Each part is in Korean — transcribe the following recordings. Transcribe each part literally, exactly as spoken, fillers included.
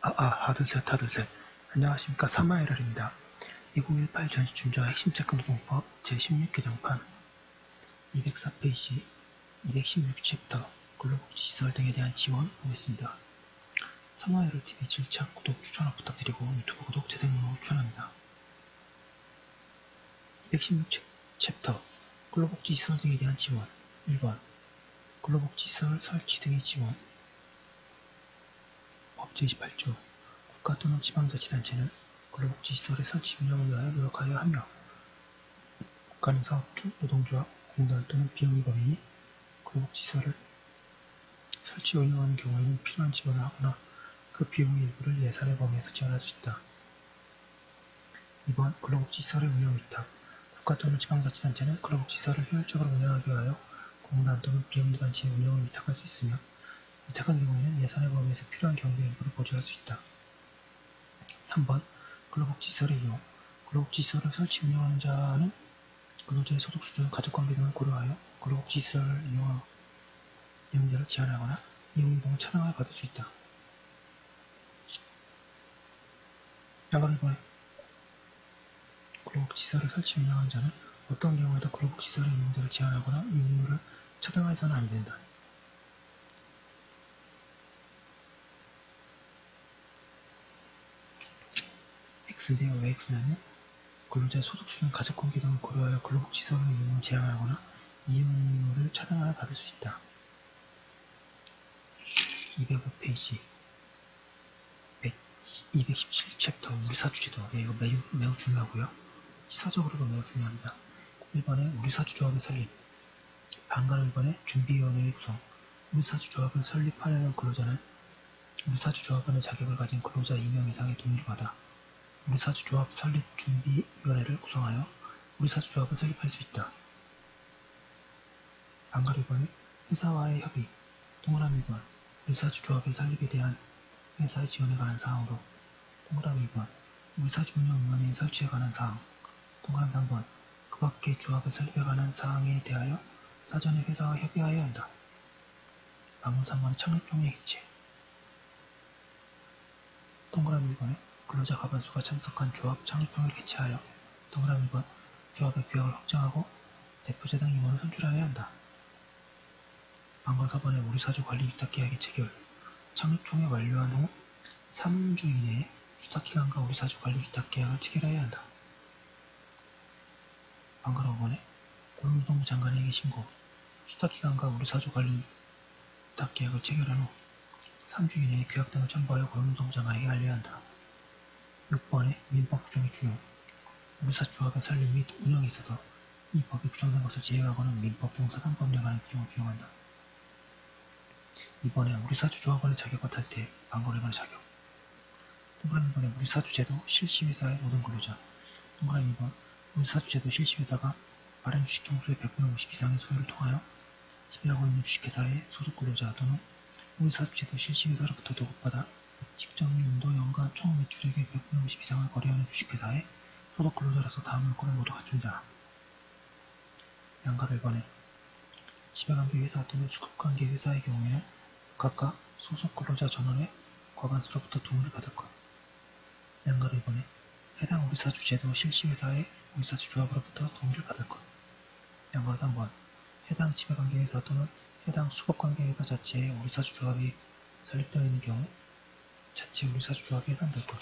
아, 아, 하둘셋, 하둘셋. 안녕하십니까. 사마에럴입니다. 이천십팔 전시춘자 핵심체크노동법 제십육 개정판 이백사 페이지 이백십육 챕터 근로복지시설 등에 대한 지원 보겠습니다. 사마에럴티비 질착, 구독, 추천을 부탁드리고 유튜브 구독, 재생 등록을 추천합니다. 이백십육 챕터 근로복지시설 등에 대한 지원 일 번 근로복지시설 설치 등의 지원 법 제이십팔 조 국가 또는 지방자치단체는 근로복지시설의 설치 운영을 위하여 노력하여 하며 국가는 사업주, 노동조합, 공단 또는 비영리 법인이 근로복지시설을 설치 운영하는 경우에는 필요한 지원을 하거나 그 비용의 일부를 예산의 범위에서 지원할 수 있다. 이 번 근로복지시설의 운영 위탁 국가 또는 지방자치단체는 근로복지시설을 효율적으로 운영하기 위하여 공단 또는 비영리단체의 운영을 위탁할 수 있으며 위탁한 경우에는 예산의 범위에서 필요한 경비 일부를 보조할 수 있다. 삼 번 근로복지시설의 이용 근로복지시설을 설치 운영하는 자는 근로자의 소득 수준, 가족관계 등을 고려하여 근로복지시설을 이용, 이용자를 제한하거나 이용 이동을 차등하여 받을 수 있다. 양가를 보내 근로복지시설을 설치 운영하는 자는 어떤 경우에도 근로복지시설의 이용자를 제한하거나 이용료를 차등하여서는 아니 된다. X인데요. 왜 X냐면 근로자의 소득 수준, 가족관계 등을 고려하여 근로복지시설의 이용을 제한하거나 이용료를 차등하여 받을 수 있다. 이백오 페이지 이백십칠 챕터 우리사주제도. 예, 이거 매우, 매우 중요하고요. 시사적으로도 매우 중요합니다. 일 번에 우리사주조합의 설립 방관 일 번에 준비위원회의 구성 우리사주조합을 설립하려는 근로자는 우리사주조합원의 자격을 가진 근로자 이 명 이상의 동의를 받아 우리사주조합 설립준비위원회를 구성하여 우리사주조합을 설립할 수 있다. 방관 일 번에 회사와의 협의 동그라미 일 번 우리사주조합의 설립에 대한 회사의 지원에 관한 사항으로 동그라미 이 번 우리사주운영위원회의 설치에 관한 사항 동그라미 삼 번 그 밖의 조합의 설립에 관한 사항에 대하여 사전에 회사와 협의하여야 한다. 방문 삼 번의 창립총회 개최 동그라미 일 번에 근로자 과반수가 참석한 조합 창립총회를 개최하여 동그라미 이 번 조합의 규약을 확정하고 대표자 등 임원을 선출하여야 한다. 방문 사 번에 우리사주 관리위탁계약의 체결 창립총회 완료한 후 삼 주 이내에 수탁기관과 우리사주 관리위탁계약을 체결해야 한다. 방관 오 번에 고용노동부 장관에게 신고 수탁기관과 우리사주 관리위탁계약을 체결한 후 삼 주 이내에 규약 등을 첨부하여 고용노동부 장관에게 알려야 한다. 육 번에 민법 규정의 준용 우리사주조합의 설립 및 운영에 있어서 이 법이 규정된 것을 제외하고는 민법 중 사단법령에 관한 규정을 준용한다. 이 번에 우리사주조합원의 자격과 탈퇴 방관 일 번의 자격 동그라미 일 번에 우리사주제도 실시회사의 모든 근로자 동그라미 이 번 우리사주제도 실시회사가 마련 주식 총수의 백분의 오십 이상의 소유를 통하여 지배하고 있는 주식회사의 소속 근로자 또는 우리사주제도 실시회사로부터 도급받아 직정연도 연간 총 매출액의 백분의 오십 이상을 거래하는 주식회사의 소속 근로자로서 다음 요건을 모두 갖춘 자. 양가를 일 번에 지배관계 회사 또는 수급관계 회사의 경우에는 각각 소속 근로자 전원의 과반수로부터 동의를 받을 것. 양가를 일 번에 해당 우리사주제도 실시회사의 우리사주조합으로부터 동의를 받을 것. 양가를 삼 번 해당 지배관계 회사 또는 해당 수급관계 회사 자체의 우리사주조합이 설립되어 있는 경우 자체 우리사주조합에 해당될 것.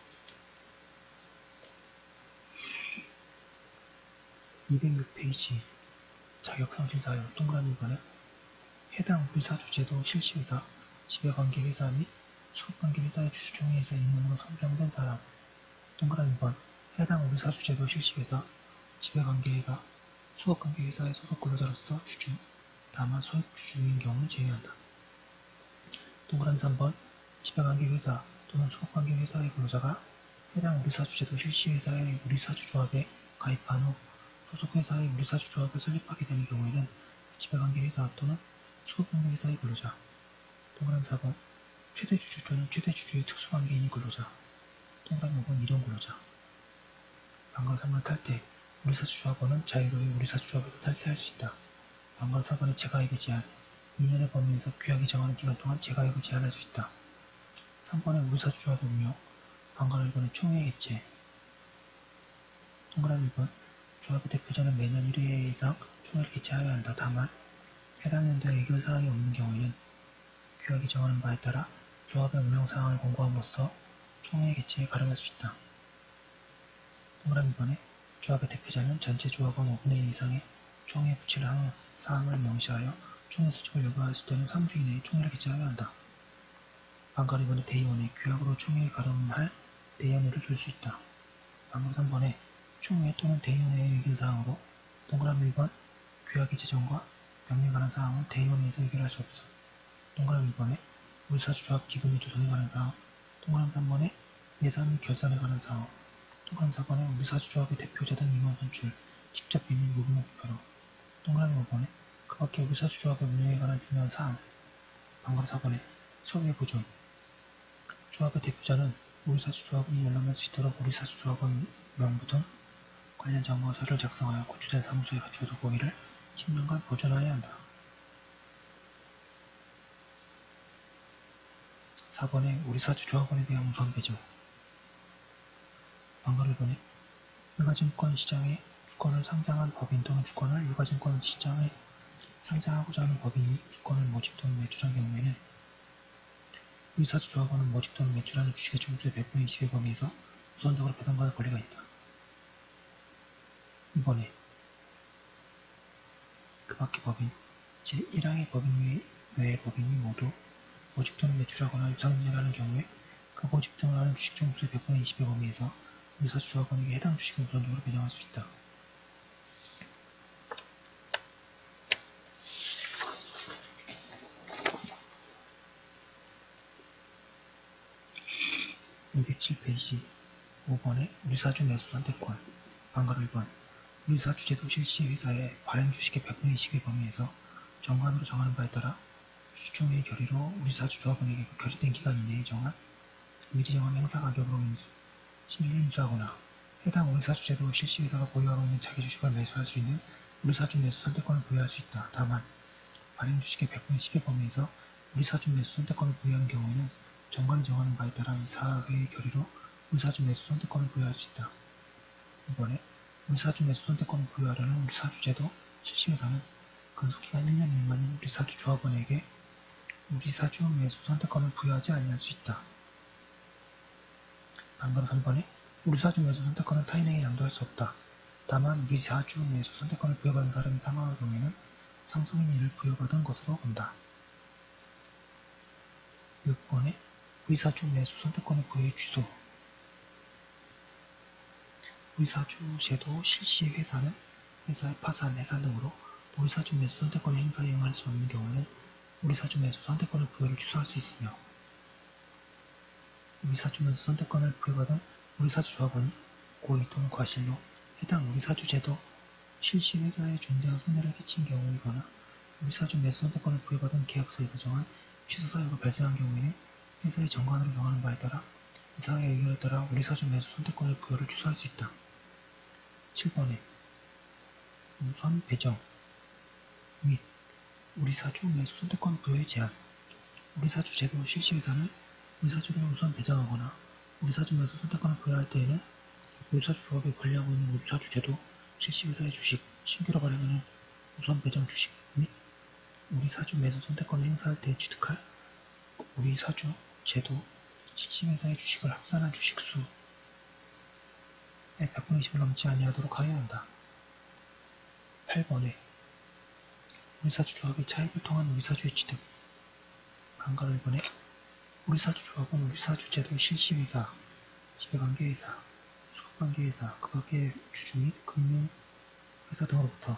이백육 페이지 자격상실사유 동그라미 일 번에 해당 우리사주제도 실시회사, 지배관계회사 및 수급관계회사의 주주총회에서 임원으로 선정된 사람 동그라미 이 번 해당 우리사주제도 실시회사, 지배관계회사, 수급관계회사의 소속 근로자로서 주주, 다만 소액주주인 경우를 제외한다. 동그라미 삼 번 지배관계회사 또는 수급관계회사의 근로자가 해당 우리사주제도 실시회사의 우리사주조합에 가입한 후 소속회사의 우리사주조합을 설립하게 되는 경우에는 지배관계회사 또는 수급관계회사의 근로자 동그라미 사 번 최대주주 또는 최대주주의 특수관계인이 근로자 동그라미 오 번 일용 근로자 방관 삼 번 탈퇴 우리사주조합원은 자유로이 우리사주조합에서 탈퇴할 수 있다. 방관 사 번의 재가입의 제한 이 년의 범위에서 규약이 정하는 기간 동안 재가입을 제한할 수 있다. 삼 번에 우리사주 조합의 운용. 방가로 일 번에 총회 개최. 동그라미 일 번. 조합의 대표자는 매년 일 회 이상 총회를 개최하여야 한다. 다만 해당 연도에 의결사항이 없는 경우에는 규약이 정하는 바에 따라 조합의 운영사항을 공고함으로써 총회 개최에 가름할 수 있다. 동그라미 이 번에 조합의 대표자는 전체 조합원 오분의 일 이상의 총회에 붙일 사항을 명시하여 총회 수집을 요구하였을 때는 삼 주 이내에 총회를 개최하여야 한다. 방가로 이 번에 대의원의 규약으로 총회에 가름할 대의원회를 둘 수 있다. 방가로 삼 번에 총회 또는 대의원회의 의결사항으로 동그라미 일 번 규약의 제정과 명령에 관한 사항은 대의원회에서 의결할 수 없어. 동그라미 일 번에 우리사주 조합 기금의 조성에 관한 사항. 동그라미 삼 번에 예산 및 결산에 관한 사항. 동그라미 사 번에 우리사주 조합의 대표자 등 임원 선출, 직접 비밀 무기명 투표로. 동그라미 오 번에 그 밖에 우리사주 조합의 운영에 관한 중요한 사항. 방가로 사 번에 서류의 보존. 조합의 대표자는 우리사주 조합원이 열람할 수 있도록 우리사주 조합원 명부 등 관련 정보서를 작성하여 구출된 사무소에 갖춰두고 이를 십 년간 보존하여야 한다. 사 번에 우리사주 조합원에 대한 우선 배정. 방가로 일 번에 유가증권 시장에 주권을 상장한 법인 또는 주권을 유가증권 시장에 상장하고자 하는 법인이 주권을 모집 또는 매출한 경우에는 우리사주 조합원은 모집 또는 매출하는 주식의 총수의 백분의 이십의 범위에서 우선적으로 배당받을 권리가 있다. 이 번에 그 밖의 법인, 제일 항의 법인 외의 법인이 모두 모집 또는 매출하거나 유상증자를 하는 경우에 그 모집 등을 하는 주식 총수의 백분의 이십의 범위에서 우리사주 조합원에게 해당 주식을 우선적으로 배정할 수 있다. 이백칠 페이지 오 번에 우리사주 매수 선택권. 방가로 일 번 우리사주 제도 실시 회사의 발행 주식의 백분의 이십의 범위에서 정관으로 정하는 바에 따라 주주총회의 결의로 우리사주 조합원에게 그 결의된 기간 이내에 정한 미리 정한 행사 가격으로 심의를 인수하거나 해당 우리사주 제도 실시 회사가 보유하고 있는 자기 주식을 매수할 수 있는 우리사주 매수 선택권을 부여할 수 있다. 다만 발행 주식의 백분의 십의 범위에서 우리사주 매수 선택권을 부여하는 경우에는 정관이 정하는 바에 따라 이사회의 결의로 우리사주 매수 선택권을 부여할 수 있다. 이번에 우리사주 매수 선택권을 부여하려는 우리사주 제도 실시회사는 근속기간 일 년 미만인 우리사주 조합원에게 우리사주 매수 선택권을 부여하지 아니할 수 있다. 방가로 삼 번에 우리사주 매수 선택권은 타인에게 양도할 수 없다. 다만 우리사주 매수 선택권을 부여받은 사람이 사망할 경우에는 상속인이 이를 부여받은 것으로 본다. 육 번에 우리사주 매수 선택권의 부여의 취소. 우리사주 제도 실시 회사는 회사의 파산, 해산 등으로 우리사주 매수 선택권의 행사에 응할 수 없는 경우에는 우리사주 매수 선택권의 부여를 취소할 수 있으며 우리사주 매수 선택권을 부여받은 우리사주 조합원이 고의 또는 과실로 해당 우리사주 제도 실시 회사에 중대한 손해를 끼친 경우이거나 우리사주 매수 선택권을 부여받은 계약서에서 정한 취소 사유가 발생한 경우에는 회사의 정관으로 정하는 바에 따라 이사회의 의결에 따라 우리사주 매수 선택권의 부여를 취소할 수 있다. 칠 번에 우선 배정 및 우리사주 매수 선택권 부여의 제한. 우리사주 제도 실시회사는 우리사주를 우선 배정하거나 우리사주 매수 선택권을 부여할 때에는 우리사주 조합에 관리하고 있는 우리사주 제도 실시회사의 주식, 신규로 발행하는 우선 배정 주식 및 우리사주 매수 선택권을 행사할 때 취득할 우리사주 제도 실시회사의 주식을 합산한 주식수의 백분의 이십을 넘지 아니하도록 하여야 한다. 팔 번에 우리사주 조합의 차입을 통한 우리사주의 취득. 방가로 일 번에 우리사주 조합은 우리사주 제도 실시회사, 지배관계회사, 수급관계회사, 그 밖의 주주 및 금융회사 등으로부터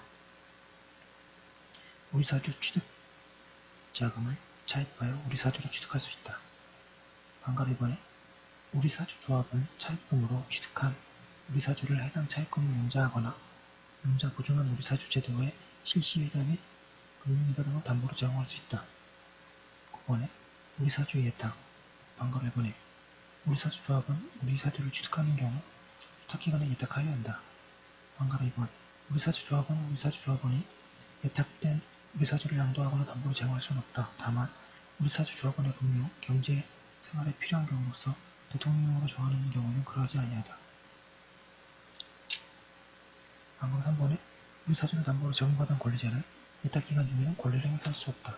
우리사주 취득 자금을 차입하여 우리사주로 취득할 수 있다. 방가로 이 번에 우리사주 조합은 차입금으로 취득한 우리사주를 해당 차입금을 융자하거나 융자 보증한 우리사주 제도의 실시회사 및 금융회사 등을 담보로 제공할 수 있다. 구 번에 우리사주의 예탁. 방가로 일 번에 우리사주 조합은 우리사주를 취득하는 경우 수탁기간에 예탁하여야 한다. 방가로 이 번 우리사주 조합은 우리사주 조합원이 예탁된 우리사주를 양도하거나 담보로 제공할 수는 없다. 다만 우리사주 조합원의 금융, 경제 생활에 필요한 경우로서 대통령령으로 정하는 경우에는 그러하지 아니하다. 다음으로 삼 번에 우리 사주를 담보로 적용받은 권리자는 예탁기간 중에는 권리를 행사할 수 없다.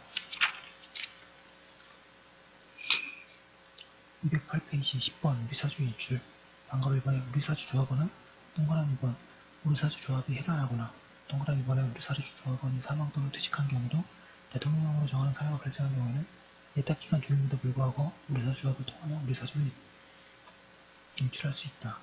이백팔 페이지 십 번 우리사주 인출. 방금 이번에 우리사주 조합원은 동그라미 이 번 우리사주 조합이 해산하거나 동그라미 이 번에 우리사주 조합원이 사망 또는 퇴직한 경우도 대통령령으로 정하는 사유가 발생한 경우에는 예탁기간 중임에도 불구하고 우리사주 조합을 통하여 우리사주를 인출할 수 있다.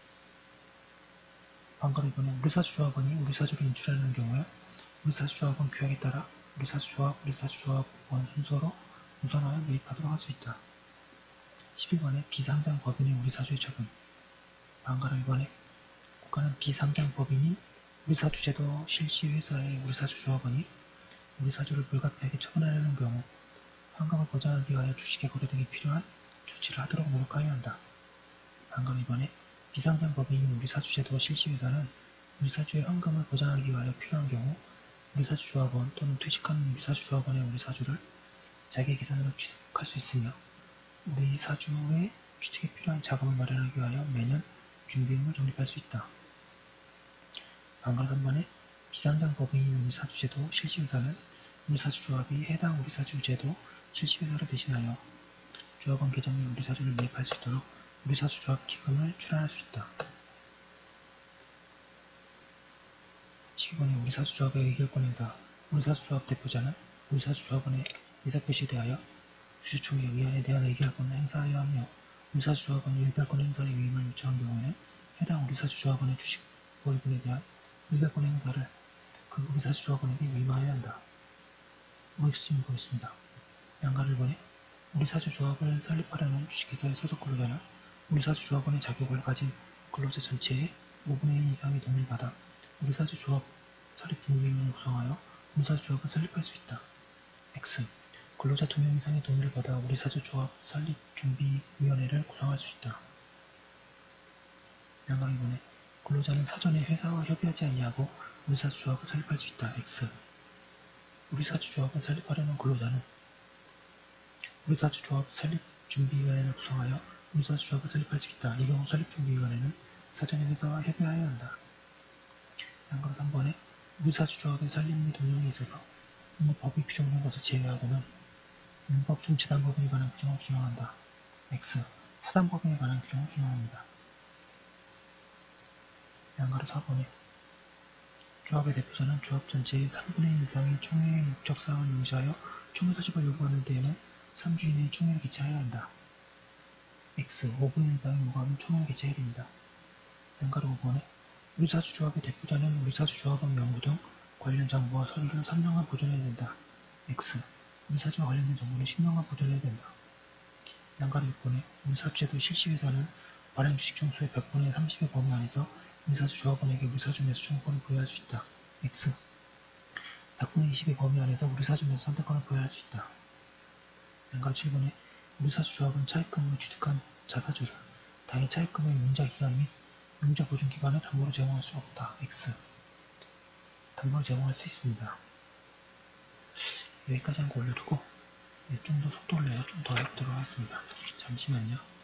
방금 이번에 우리사주 조합원이 우리사주를 인출하는 경우에 우리사주 조합원 규약에 따라 우리사주 조합, 우리사주 조합원 순서로 우선하여 매입하도록 할 수 있다. 십일 번에 비상장 법인의 우리사주의 처분. 방금 이번에 국가는 비상장 법인인 우리사주제도 실시 회사의 우리사주 조합원이 우리사주를 불가피하게 처분하려는 경우 환급을 보장하기 위하여 주식의 거래 등에 필요한 조치를 하도록 노력하여야 한다. 방금 이번에 비상장 법인인 우리사주제도 실시회사는 우리사주의 환급을 보장하기 위하여 필요한 경우 우리사주 조합원 또는 퇴직한 우리사주 조합원의 우리사주를 자기 계산으로 취득할 수 있으며 우리사주의 취득에 필요한 자금을 마련하기 위하여 매년 준비금을 적립할 수 있다. 방금 삼 번에 비상장 법인인 우리사주제도 실시회사는 우리사주 조합이 해당 우리사주제도 실시회사를 대신하여 조합원 계정에 우리사주를 매입할 수 있도록 우리사주 조합 기금을 출원할 수 있다. 십이 번에 우리사주 조합의 의결권 행사. 우리사주 조합 대표자는 우리사주 조합원의 의사표시에 대하여 주주총회 의안에 대한 의결권을 행사하여야 하며 우리사주 조합원이 의결권 행사에 위임을 요청한 경우에는 해당 우리사주 조합원의 주식 보유분에 대한 의결권 행사를 그 우리사주 조합원에게 위임하여야 한다. 오익수님 보겠습니다. 양가를 번에 우리사주 조합을 설립하려는 주식회사의 소속 근로자는 우리사주 조합원의 자격을 가진 근로자 전체의 오분의 일 이상의 동의를 받아 우리사주 조합 설립 준비위원회를 구성하여 우리사주 조합을 설립할 수 있다. X. 근로자 두 명 이상의 동의를 받아 우리사주 조합 설립 준비위원회를 구성할 수 있다. 양가를 번에 근로자는 사전에 회사와 협의하지 아니하고 우리사주 조합을 설립할 수 있다. X. 우리사주 조합을 설립하려는 근로자는 우리사주 조합 설립 준비위원회를 구성하여 우리사주 조합을 설립할 수 있다. 이 경우 설립 준비위원회는 사전에 회사와 협의하여야 한다. 양가로 삼 번에 우리사주 조합의 설립 및 운영에 있어서 이 법이 규정된 것을 제외하고는 민법 중 재단법인에 관한 규정을 준용한다. X. 사단법인에 관한 규정을 준용합니다. 양가로 사 번에 조합의 대표자는 조합 전체의 삼분의 일 이상의 총회의 목적 사항을 명시하여 총회 소집을 요구하는 데에는 삼 주 이내에 총회를 개최하여야 한다. X. 오분의 일 이상이 요구하면 총회를 개최해야 됩니다. 양가로 오 번에 우리사주 조합의 대표자는 우리사주 조합원 명부 등 관련 정보와 서류를 삼 년간 보존해야 된다. X. 우리사주와 관련된 정보는 십 년간 보존해야 된다. 양가로 육 번에 우리사주제도 실시회사는 발행 주식 총수의 백 분의 삼십의 범위 안에서 우리사주 조합원에게 우리사주 매수 청구권을 부여할 수 있다. X. 백 분의 이십의 범위 안에서 우리사주 매수 선택권을 부여할 수 있다. 양가로 칠 번에 우리사주 조합은 차입금으로 취득한 자사주를 당해 차입금의 융자기간 및 융자보증기간을 담보로 제공할 수 없다. X. 담보로 제공할 수 있습니다. 여기까지 한 거 올려두고 좀 더 속도를 내서 좀 더 해보도록 하겠습니다. 잠시만요.